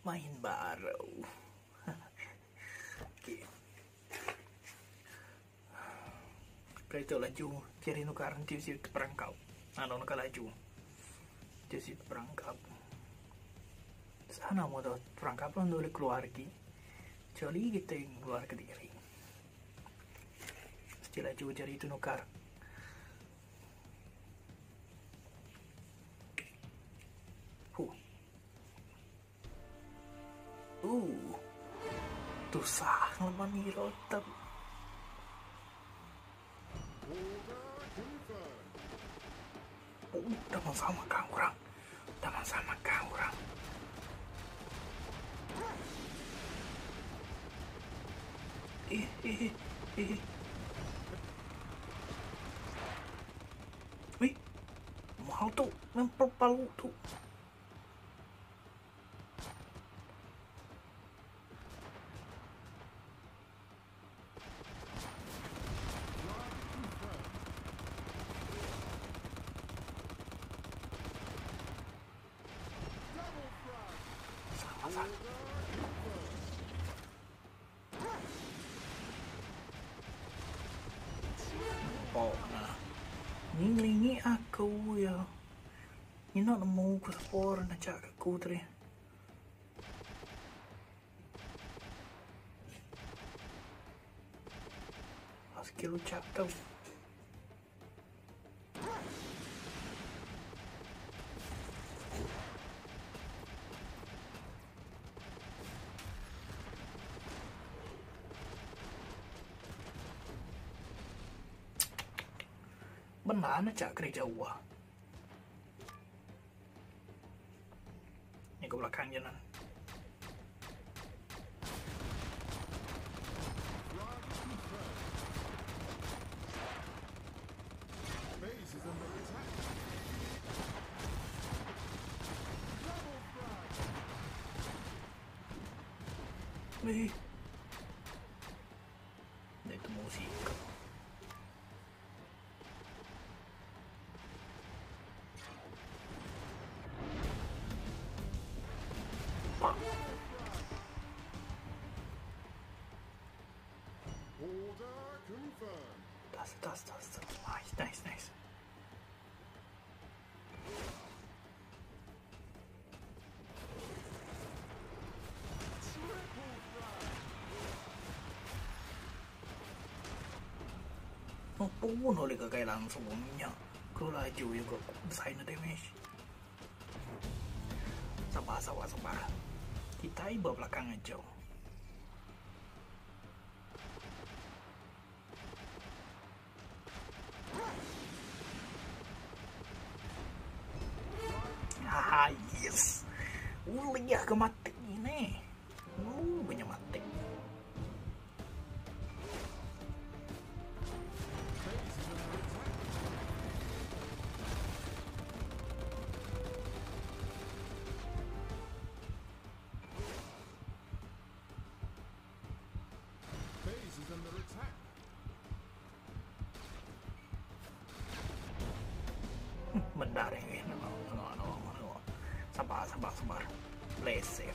main baru. Okey. Kereta laju, cari nukar nanti si perangkap. Nukar laju. Jadi perangkap. Sana mau dah perangkap lah boleh keluar lagi. Kecuali kita yang keluar ke diri. Mesti laju cari itu nukar. Tu sah laman ni rotab. Dah sama kau orang. Dah sama kau orang. Wih, mahal tu, nampak palu tu. Sama-sama. Oh, nah. Ngilingi aku ya. Ni nak nemu ku sepor nak cak aku tadi. Skill ucap tau. Benar nak cak kerja jauh. Ni ke belakang je nan. Wih. Itu musik. Das. Nice. Pun oleh kekailan sebelumnya. Kalau laju juga besar damage. Sabar. Kita iba belakang aja. Yes. Lihat ke mati ni. Banyak mati. Bentar ya. No. Sabar. Play safe.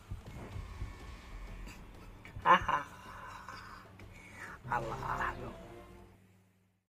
Haha. Alah.